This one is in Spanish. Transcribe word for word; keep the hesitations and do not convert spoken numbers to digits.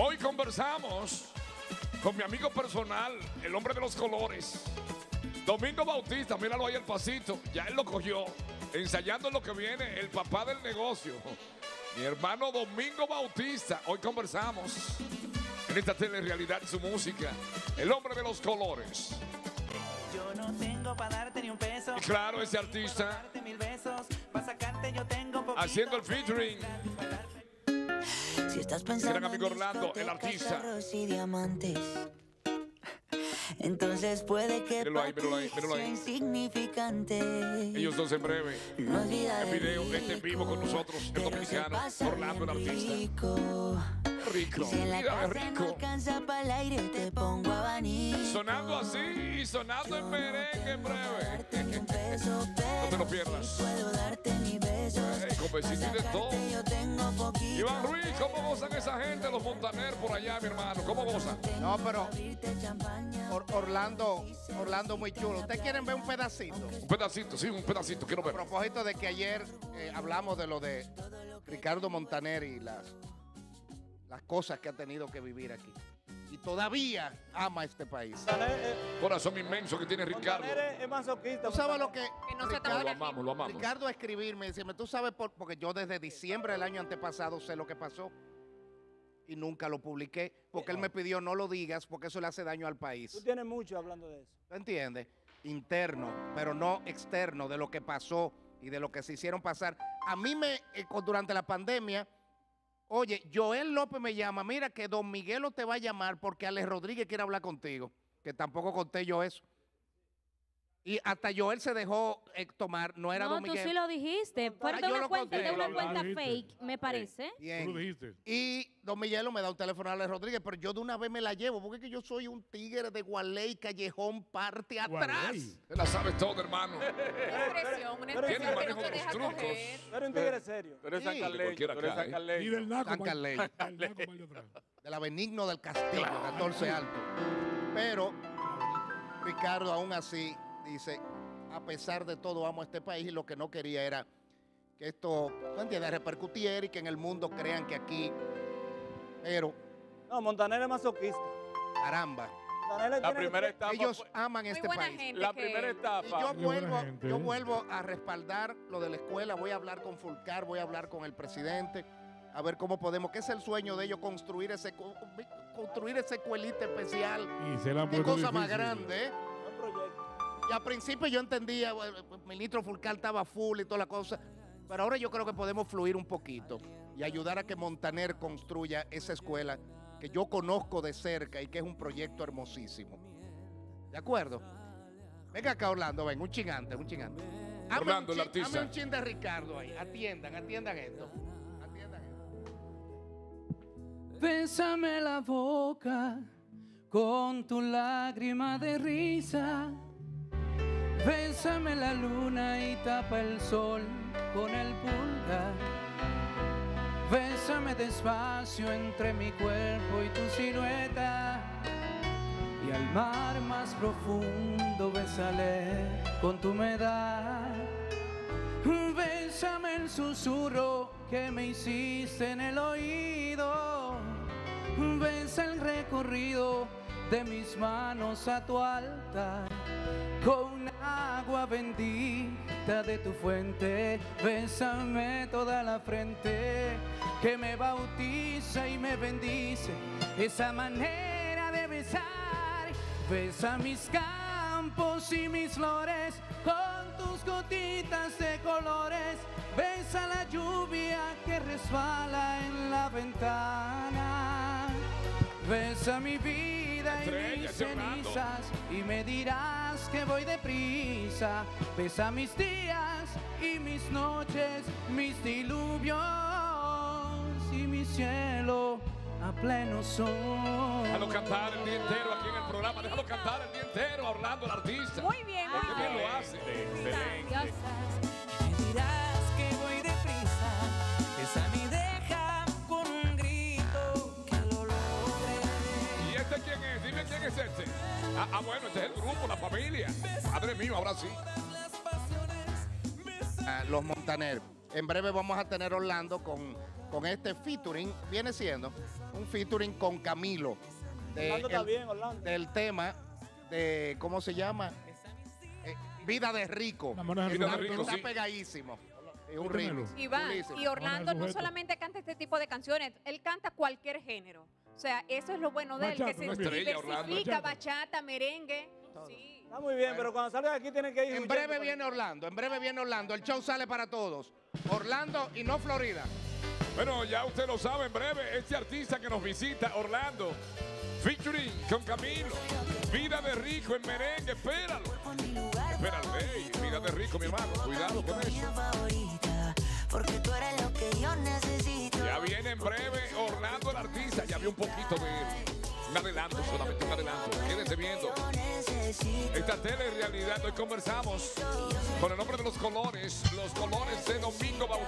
Hoy conversamos con mi amigo personal, el hombre de los colores, Domingo Bautista. Míralo ahí el pasito, ya él lo cogió, ensayando lo que viene, el papá del negocio, mi hermano Domingo Bautista. Hoy conversamos en esta telerrealidad, su música, el hombre de los colores. Yo no tengo para darte ni un peso. Y claro, ese artista Mil besos, para sacarte yo tengo poquito. haciendo el featuring. Si estás pensando Gran amigo en Orlando, el artista. carros y diamantes, entonces puede que Míralo ahí, para míralo ahí, ti míralo ahí. sea insignificante. Ellos dos en breve. No olvidar El video, este en vivo con nosotros, el dominicano, Orlando, el artista. Rico. Rico, Y si en la mira, casa no rico. alcanza para el aire, te pongo abanico. Sonando así y sonando en merengue en breve. Darte ni un peso, No te pero lo pierdas. sí puedo darte mis besos. Ey, con besitos y de todo. Sacarte yo tengo poquito. Iván Ruiz, ¿cómo gozan esa gente, los Montaner por allá, mi hermano? ¿Cómo gozan? No, pero Abrirte champaña. Or- Orlando, Orlando muy chulo. ¿Ustedes quieren ver un pedacito? Un pedacito, sí, un pedacito, quiero A ver. propósito de que ayer eh, hablamos de lo de Ricardo Montaner y las, las cosas que ha tenido que vivir aquí. Y todavía ama este país. Corazón inmenso que tiene Ricardo. Montaner es masoquista. ¿Tú sabes lo que Que no se No, lo Ricardo, amamos, lo amamos. Ricardo a escribirme? Decirme, tú sabes, por, porque yo desde diciembre del año antepasado sé lo que pasó y nunca lo publiqué porque él me pidió no lo digas porque eso le hace daño al país. Tú tienes mucho hablando de eso. ¿Tú entiendes? Interno, pero no externo de lo que pasó y de lo que se hicieron pasar. A mí me, eh, con- durante la pandemia, oye, Joel López me llama, mira que Don Miguelo te va a llamar porque Alex Rodríguez quiere hablar contigo, que tampoco conté yo eso. Y hasta Joel se dejó eh, tomar, no era No, Don tú Miguel. sí lo dijiste. Fue Ah, de yo una lo cuenta, conté, de una lo cuenta dijiste. fake, me parece. Bien. Tú lo dijiste. Y Don Miguelo me da un teléfono a Alex Rodríguez, pero yo de una vez me la llevo, porque es que yo soy un tigre de Gualey, callejón, parte atrás. Gualey. Te la sabes todo, hermano. Una expresión, una Tiene expresión que manejo no de te los deja trucos. coger. Tú eres un tigre serio. Tú eres Sí. sacaleño, Cualquiera tú eres cae. Y sacaleño. del naco, San mal- Carley. del naco mal de atrás. De la Benigno del Castillo, catorce Alto. Pero Ricardo aún así dice, a pesar de todo amo a este país y lo que no quería era que esto, ¿tú entiendes?, repercutiera y que en el mundo crean que aquí, pero No, Montaner es masoquista. caramba, Montaner La tiene primera que- etapa ellos fue- aman Muy este buena país. gente. la que- primera Y etapa. yo Qué buena vuelvo, gente. yo vuelvo a respaldar lo de la escuela, voy a hablar con Fulcar, voy a hablar con el presidente, a ver cómo podemos, que es el sueño de ellos, construir ese, construir esa escuelita especial. Y se la han Qué puesto cosa más difícil. grande, ¿eh? Buen proyecto. Y al principio yo entendía, bueno, el ministro Fulcar estaba full y toda la cosa, pero ahora yo creo que podemos fluir un poquito y ayudar a que Montaner construya esa escuela que yo conozco de cerca y que es un proyecto hermosísimo. ¿De acuerdo? Venga acá, Orlando, ven, un chingante, un chingante. Hazme Orlando, un el chin- artista. hazme un chin de Ricardo ahí. Atiendan, atiendan esto. Atiendan esto. Bésame la boca con tu lágrima de risa. Bésame la luna y tapa el sol con el pulgar. Bésame despacio entre mi cuerpo y tu silueta. Y al mar más profundo bésale con tu humedad. Bésame el susurro que me hiciste en el oído. Besa el recorrido de mis manos a tu altar. Con agua bendita de tu fuente, bésame toda la frente que me bautiza y me bendice. Esa manera de besar, besa mis campos y mis flores con tus gotitas de colores. Besa la lluvia que resbala en la ventana. Besa mi vida y Estrella, mis Orlando. cenizas y me dirás que voy deprisa. Besa mis días y mis noches, mis diluvios y mi cielo a pleno sol. Déjalo cantar el día entero aquí en el programa. Déjalo cantar el día entero a Orlando, el artista. Muy bien, muy Qué bien bien. lo hace. Excelente. Me dirás que voy deprisa, esa mi deja con un grito que lo logre. ¿Y este quién es? Dime quién es este. Ah, ah, bueno, este es el grupo, la familia. Padre mío, ahora sí. Ah, los Montaner. En breve vamos a tener Orlando con con este featuring, viene siendo un featuring con Camilo. de Orlando está el- bien, Orlando. del tema de, ¿cómo se llama? Eh, Vida de Rico. Vámonos al Vida de Está, Rico, está sí. pegadísimo. Es un Pónmelo. remix. Iván, chulísimo. y Orlando no sujeto. solamente canta este tipo de canciones, él canta cualquier género. O sea, eso es lo bueno de él, Bachata, que se una estrella, Orlando. diversifica, Bachata. bachata, merengue. Sí. Está muy bien, pero cuando salga de aquí tienen que ir. En huyendo breve para viene allá. Orlando, en breve viene Orlando. El show sale para todos. Orlando y no Florida. Bueno, ya usted lo sabe, en breve, este artista que nos visita, Orlando, featuring con Camilo, Vida de Rico en merengue, espéralo. Espéralo, hey, Vida de Rico, mi hermano, cuidado con eso. favorita, porque tú eres lo que yo necesito. Ya viene en breve Orlando el artista, ya vi un poquito de un adelanto, solamente un adelanto, quédese viendo. Esta tele en realidad, hoy conversamos con el nombre de los colores, los colores de Domingo Bautista.